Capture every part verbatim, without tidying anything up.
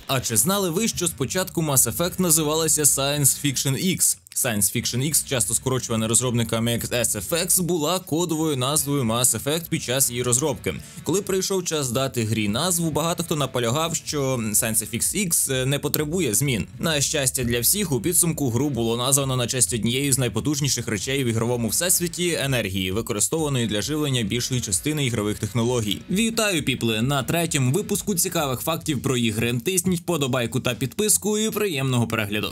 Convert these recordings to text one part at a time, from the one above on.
А чи знали ви, що спочатку Mass Effect називалася Science Fiction X? Science Fiction X, часто скорочувана розробниками як ес еф ікс, була кодовою назвою Mass Effect під час її розробки. Коли прийшов час дати грі назву, багато хто наполягав, що Science Fiction X не потребує змін. На щастя для всіх, у підсумку гру було названо на честь однієї з найпотужніших речей в ігровому всесвіті – енергії, використованої для живлення більшої частини ігрових технологій. Вітаю, піпли! На третьому випуску цікавих фактів про ігри. Тисніть вподобайку та підписку і приємного перегляду.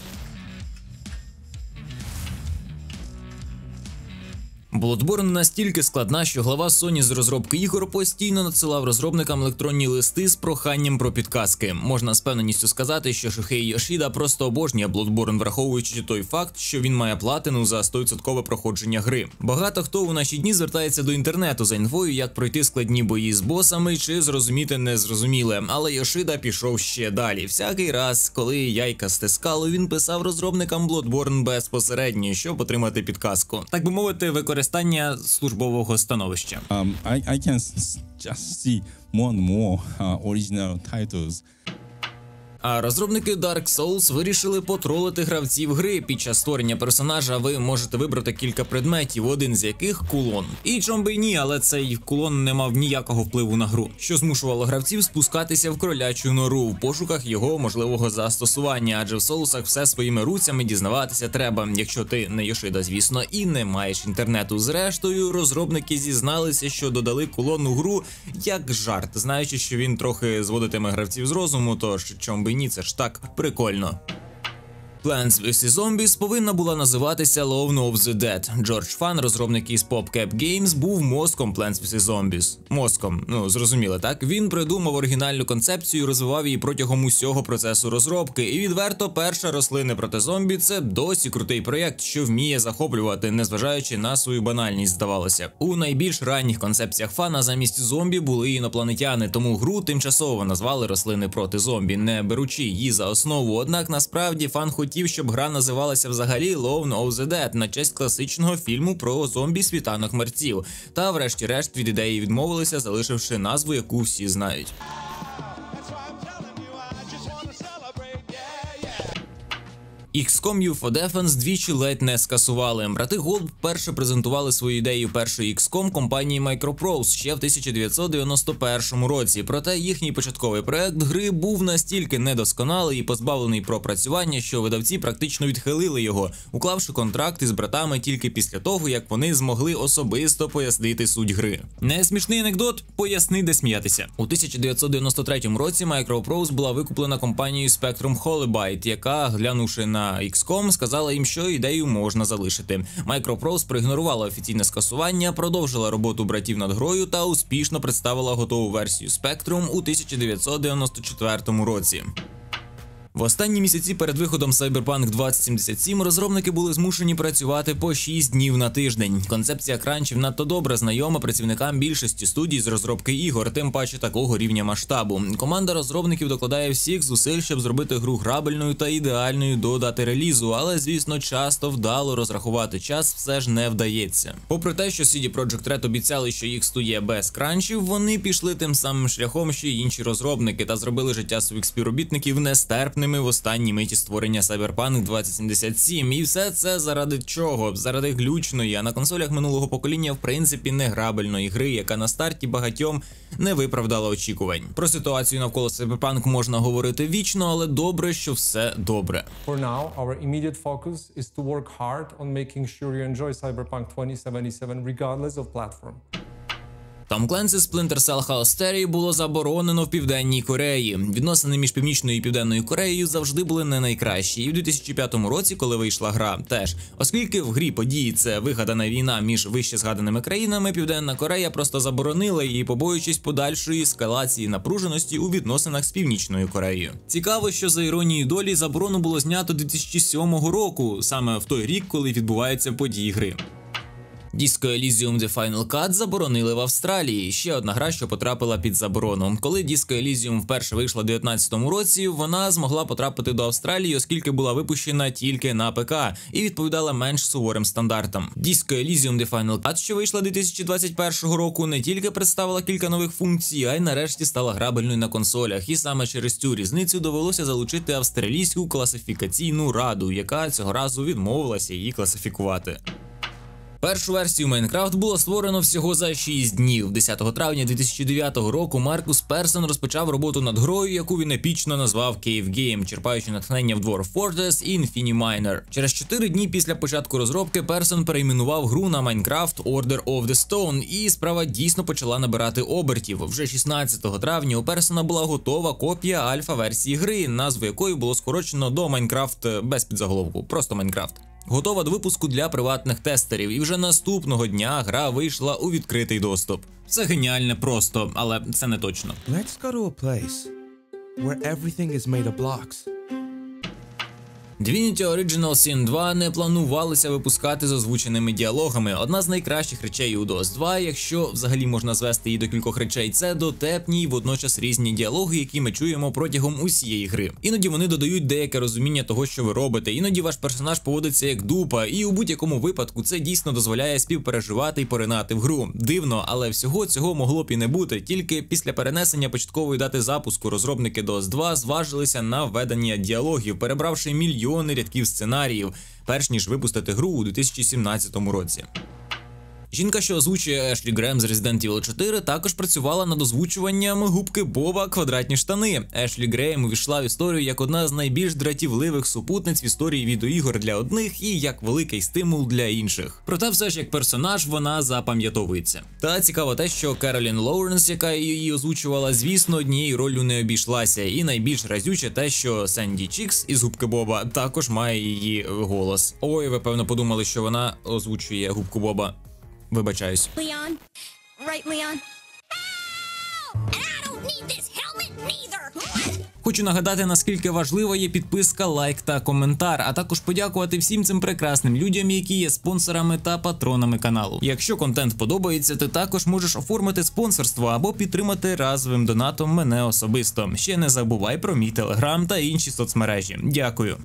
Bloodborne настільки складна, що глава Sony з розробки ігор постійно надсилав розробникам електронні листи з проханням про підказки. Можна з певненістю сказати, що Шухей Йошіда просто обожнює Bloodborne, враховуючи той факт, що він має платину за сто відсотків проходження гри. Багато хто у наші дні звертається до інтернету за інфою, як пройти складні бої з босами чи зрозуміти незрозуміле. Але Йошіда пішов ще далі. Всякий раз, коли яйка стискало, він писав розробникам Bloodborne безпосередньо, щоб отримати підказку. Так би мовити, використання службового становища. Um, I, I can just see more and more uh, original titles. А розробники Dark Souls вирішили потролити гравців гри. Під час створення персонажа ви можете вибрати кілька предметів, один з яких – кулон. І чом би ні, але цей кулон не мав ніякого впливу на гру, що змушувало гравців спускатися в кролячу нору в пошуках його можливого застосування, адже в Соусах все своїми руцями дізнаватися треба, якщо ти не Йошида, звісно, і не маєш інтернету. Зрештою, розробники зізналися, що додали кулон у гру як жарт, знаючи, що він трохи зводитиме гравців з розуму, тож чом би ні, це ж так прикольно. Plants versus. Zombies повинна була називатися Dawn of the Dead. Джордж Фан, розробник із PopCap Games, був мозком Plants versus. Zombies. Мозком, ну зрозуміло, так? Він придумав оригінальну концепцію і розвивав її протягом усього процесу розробки. І відверто, перша рослини проти зомбі – це досі крутий проєкт, що вміє захоплювати, незважаючи на свою банальність, здавалося. У найбільш ранніх концепціях Фана замість зомбі були інопланетяни, тому гру тимчасово назвали рослини проти зомбі, не беручи її за основу. Однак насправді Фан хотів, щоб гра називалася взагалі Dawn of the Dead на честь класичного фільму про зомбі «Світанок мерців». Та врешті-решт від ідеї відмовилися, залишивши назву, яку всі знають. ікс ком ю фо Defense двічі ледь не скасували. Брати Голд вперше презентували свою ідею першої ікс ком компанії Microprose ще в тисяча дев'ятсот дев'яносто першому році. Проте їхній початковий проект гри був настільки недосконалий і позбавлений пропрацювання, що видавці практично відхилили його, уклавши контракт із братами тільки після того, як вони змогли особисто пояснити суть гри. Не смішний анекдот? Поясни, де сміятися. У тисяча дев'ятсот дев'яносто третьому році Microprose була викуплена компанією Spectrum Holobyte, яка, глянувши на ікс ком, сказала їм, що ідею можна залишити. Microprose проігнорувала офіційне скасування, продовжила роботу братів над грою та успішно представила готову версію Spectrum у тисяча дев'ятсот дев'яносто четвертому році. В останні місяці перед виходом Cyberpunk двадцять сімдесят сім розробники були змушені працювати по шість днів на тиждень. Концепція кранчів надто добре знайома працівникам більшості студій з розробки ігор, тим паче такого рівня масштабу. Команда розробників докладає всіх зусиль, щоб зробити гру грабельною та ідеальною до дати релізу, але, звісно, часто вдало розрахувати час все ж не вдається. Попри те, що сі ді Projekt Red обіцяли, що їх студія без кранчів, вони пішли тим самим шляхом, що й інші розробники, та зробили життя своїх співробітників нестерпним в останній миті створення Cyberpunk двадцять сімдесят сім. І все це заради чого? Заради глючної, а на консолях минулого покоління в принципі не грабельної гри, яка на старті багатьом не виправдала очікувань. Про ситуацію навколо Cyberpunk можна говорити вічно, але добре, що все добре. For now, our immediate focus is to work hard on making sure you enjoy Cyberpunk twenty seventy-seven regardless of platform. Tom Clancy's Splinter Cell Halsteria було заборонено в Південній Кореї. Відносини між Північною і Південною Кореєю завжди були не найкращі. І в дві тисячі п'ятому році, коли вийшла гра, теж. Оскільки в грі події це вигадана війна між вище згаданими країнами, Південна Корея просто заборонила її, побоюючись подальшої ескалації напруженості у відносинах з Північною Кореєю. Цікаво, що за іронією долі заборону було знято дві тисячі сьомого року, саме в той рік, коли відбуваються події гри. Disco Elysium The Final Cut заборонили в Австралії. Ще одна гра, що потрапила під заборону. Коли Disco Elysium вперше вийшла у дев'ятнадцятому році, вона змогла потрапити до Австралії, оскільки була випущена тільки на ПК і відповідала менш суворим стандартам. Disco Elysium The Final Cut, що вийшла дві тисячі двадцять першого року, не тільки представила кілька нових функцій, а й нарешті стала грабельною на консолях. І саме через цю різницю довелося залучити австралійську класифікаційну раду, яка цього разу відмовилася її класифікувати. Першу версію Майнкрафт було створено всього за шість днів. десятого травня дві тисячі дев'ятого року Маркус Персон розпочав роботу над грою, яку він епічно назвав Cave Game, черпаючи натхнення в Dwarf Fortress і Infiniminer. Через чотири дні після початку розробки Персон перейменував гру на Minecraft Order of the Stone, і справа дійсно почала набирати обертів. Вже шістнадцятого травня у Персона була готова копія альфа-версії гри, назву якої було скорочено до Minecraft без підзаголовку, просто Minecraft. Готова до випуску для приватних тестерів, і вже наступного дня гра вийшла у відкритий доступ. Це геніальне просто, але це не точно. Let's go to a place where everything is made of blocks. Divinity Original Sin два не планувалося випускати з озвученими діалогами. Одна з найкращих речей у дос два, якщо взагалі можна звести її до кількох речей, це дотепні й водночас різні діалоги, які ми чуємо протягом усієї гри. Іноді вони додають деяке розуміння того, що ви робите, іноді ваш персонаж поводиться як дупа, і у будь-якому випадку це дійсно дозволяє співпереживати й поринати в гру. Дивно, але всього цього могло б і не бути, тільки після перенесення початкової дати запуску розробники дос два зважилися на введення діалогів, перебравши мільйони рядків сценаріїв, перш ніж випустити гру у дві тисячі сімнадцятому році. Жінка, що озвучує Ешлі Грем з Resident Evil чотири, також працювала над озвучуванням губки Боба «Квадратні штани». Ешлі Грем увійшла в історію як одна з найбільш дратівливих супутниць в історії відеоігор для одних і як великий стимул для інших. Проте все ж як персонаж вона запам'ятовується. Та цікаво те, що Керолін Лоуренс, яка її озвучувала, звісно, однією роллю не обійшлася. І найбільш разюче те, що Сенді Чікс із губки Боба також має її голос. Ой, ви певно подумали, що вона озвучує губку Боба. Вибачаюсь. Leon. Right, Leon? Ow! And I don't need this helmet neither! Хочу нагадати, наскільки важлива є підписка, лайк та коментар, а також подякувати всім цим прекрасним людям, які є спонсорами та патронами каналу. Якщо контент подобається, ти також можеш оформити спонсорство або підтримати разовим донатом мене особисто. Ще не забувай про мій телеграм та інші соцмережі. Дякую.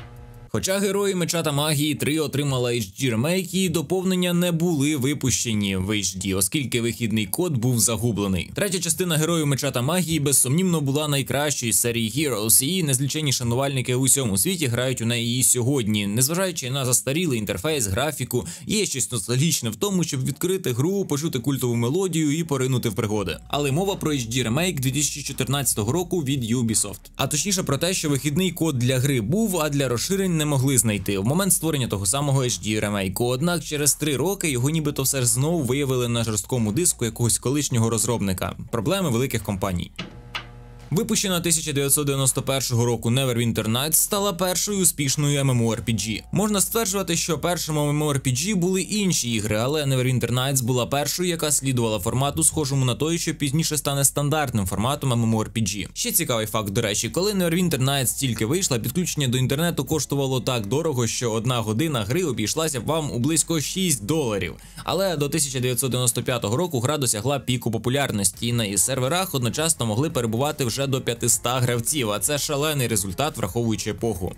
Хоча Герої Меча та Магії три отримала ейч ді ремейк, її доповнення не були випущені в ейч ді, оскільки вихідний код був загублений. Третя частина Героїв Меча та Магії безсумнівно була найкращою з серії Heroes, і незлічені шанувальники у всьому світі грають у неї і сьогодні. Незважаючи на застарілий інтерфейс, графіку, є щось ностальгічне в тому, щоб відкрити гру, почути культову мелодію і поринути в пригоди. Але мова про ейч ді ремейк дві тисячі чотирнадцятого року від Ubisoft. А точніше про те, що вихідний код для гри був, а для розширень не могли знайти в момент створення того самого ейч ді ремейку. Однак через три роки його нібито все ж знову виявили на жорсткому диску якогось колишнього розробника. Проблеми великих компаній. Випущена тисяча дев'ятсот дев'яносто першого року Neverwinter Nights стала першою успішною ем ем о ар пі джі. Можна стверджувати, що першими ем ем о ар пі джі були інші ігри, але Neverwinter Nights була першою, яка слідувала формату, схожому на той, що пізніше стане стандартним форматом ем ем о ар пі джі. Ще цікавий факт, до речі, коли Neverwinter Nights тільки вийшла, підключення до інтернету коштувало так дорого, що одна година гри обійшлася б вам у близько шість доларів. Але до тисяча дев'ятсот дев'яносто п'ятого року гра досягла піку популярності, і на її серверах одночасно могли перебувати вже до п'ятисот гравців, а це шалений результат, враховуючи епоху.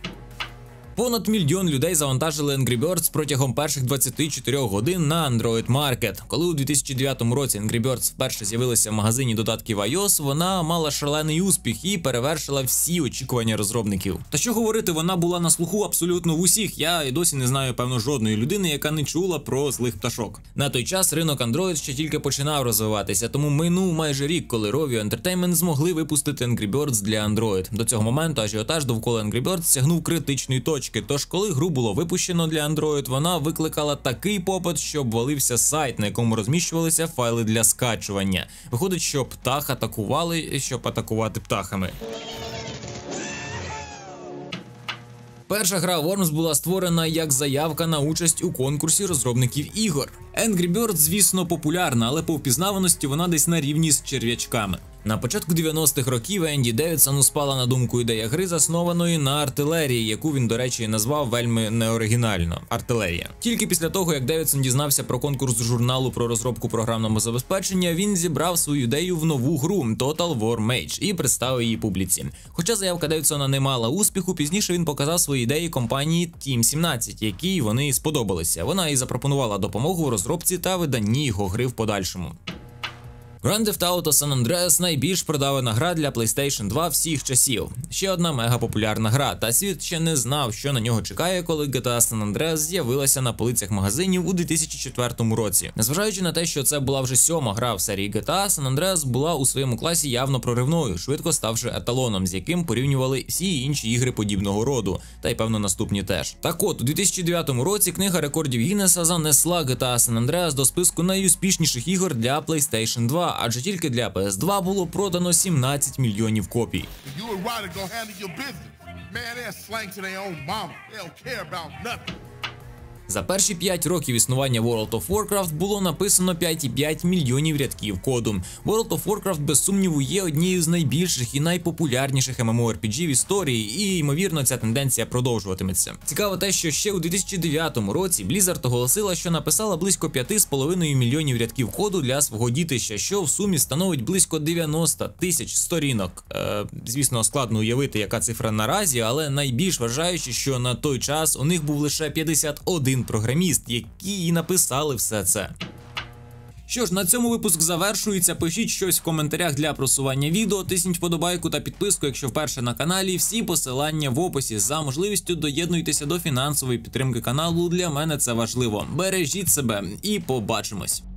Понад мільйон людей завантажили Angry Birds протягом перших двадцяти чотирьох годин на Android Market. Коли у дві тисячі дев'ятому році Angry Birds вперше з'явилася в магазині додатків iOS, вона мала шалений успіх і перевершила всі очікування розробників. Та що говорити, вона була на слуху абсолютно в усіх. Я і досі не знаю, певно, жодної людини, яка не чула про злих пташок. На той час ринок Android ще тільки починав розвиватися, тому минув майже рік, коли Rovio Entertainment змогли випустити Angry Birds для Android. До цього моменту ажіотаж довкола Angry Birds сягнув критичної точки. Тож, коли гру було випущено для Android, вона викликала такий попит, що обвалився сайт, на якому розміщувалися файли для скачування. Виходить, що птах атакували, щоб атакувати птахами. Перша гра Worms була створена як заявка на участь у конкурсі розробників ігор. Angry Birds, звісно, популярна, але по впізнаваності вона десь на рівні з черв'ячками. На початку дев'яностих років Енді Девідсону спала на думку ідея гри, заснованої на артилерії, яку він, до речі, назвав вельми неоригінально – артилерія. Тільки після того, як Девідсон дізнався про конкурс журналу про розробку програмного забезпечення, він зібрав свою ідею в нову гру Total War Mage і представив її публіці. Хоча заявка Девідсона не мала успіху, пізніше він показав свої ідеї компанії Тім сімнадцять, якій вони сподобалися. Вона і запропонувала допомогу у розробці та виданні його гри в подальшому. Grand Theft Auto San Andreas – найбільш продавана гра для PlayStation два всіх часів. Ще одна мегапопулярна гра, та світ ще не знав, що на нього чекає, коли джі ті ей San Andreas з'явилася на полицях магазинів у дві тисячі четвертому році. Незважаючи на те, що це була вже сьома гра в серії джі ті ей, San Andreas була у своєму класі явно проривною, швидко ставши еталоном, з яким порівнювали всі інші ігри подібного роду, та й певно наступні теж. Так от, у дві тисячі дев'ятому році книга рекордів Гіннеса занесла джі ті ей San Andreas до списку найуспішніших ігор для PlayStation два, адже тільки для пі ес два було продано сімнадцять мільйонів копій. За перші п'ять років існування World of Warcraft було написано п'ять цілих п'ять мільйонів рядків коду. World of Warcraft, без сумніву, є однією з найбільших і найпопулярніших ем ем о ар пі джі в історії, і, ймовірно, ця тенденція продовжуватиметься. Цікаво те, що ще у дві тисячі дев'ятому році Blizzard оголосила, що написала близько п'ять цілих п'ять мільйонів рядків коду для свого дітища, що в сумі становить близько дев'яносто тисяч сторінок. Е, звісно, складно уявити, яка цифра наразі, але найбільш вражаюче, що на той час у них був лише п'ятдесят один програміст, які і написали все це. Що ж, на цьому випуск завершується. Пишіть щось в коментарях для просування відео, тисніть вподобайку та підписку, якщо вперше на каналі. Всі посилання в описі. За можливістю доєднуйтеся до фінансової підтримки каналу, для мене це важливо. Бережіть себе і побачимось!